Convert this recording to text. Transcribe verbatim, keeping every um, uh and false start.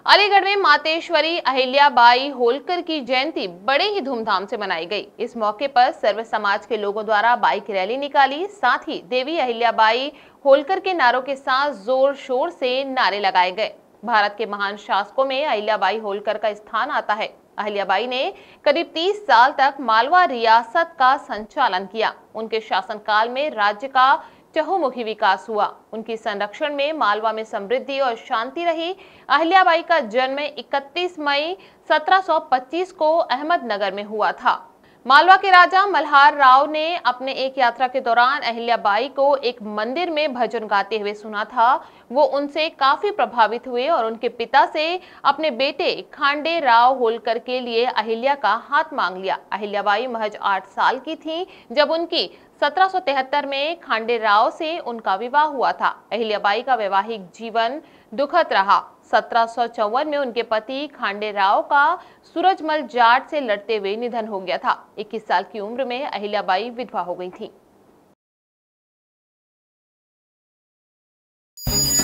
अलीगढ़ में मातेश्वरी अहिल्याबाई होलकर की जयंती बड़े ही धूमधाम से मनाई गई। इस मौके पर सर्व समाज के लोगों द्वारा बाइक रैली निकाली, साथ ही देवी अहिल्याबाई होलकर के नारों के साथ जोर शोर से नारे लगाए गए। भारत के महान शासकों में अहिल्याबाई होलकर का स्थान आता है। अहिल्याबाई ने करीब तीस साल तक मालवा रियासत का संचालन किया। उनके शासनकाल में राज्य का चहुमुखी विकास हुआ। उनकी संरक्षण में मालवा में समृद्धि और शांति रही। अहिल्याबाई का जन्म इकतीस मई सत्रह सौ पच्चीस को अहमदनगर में हुआ था। मालवा के राजा मल्हार राव ने अपने एक यात्रा के दौरान अहिल्याबाई को एक मंदिर में भजन गाते हुए सुना था। वो उनसे काफी प्रभावित हुए और उनके पिता से अपने बेटे खांडे राव होलकर के लिए अहिल्या का हाथ मांग लिया। अहिल्याबाई महज आठ साल की थी जब उनकी सत्रह सौ तिहत्तर में खांडे राव से उनका विवाह हुआ था। अहिल्याबाई का वैवाहिक जीवन दुखद रहा। सत्रह सौ चौवन में उनके पति खांडे राव का सूरजमल जाट से लड़ते हुए निधन हो गया था। इक्कीस साल की उम्र में अहिल्याबाई विधवा हो गई थी।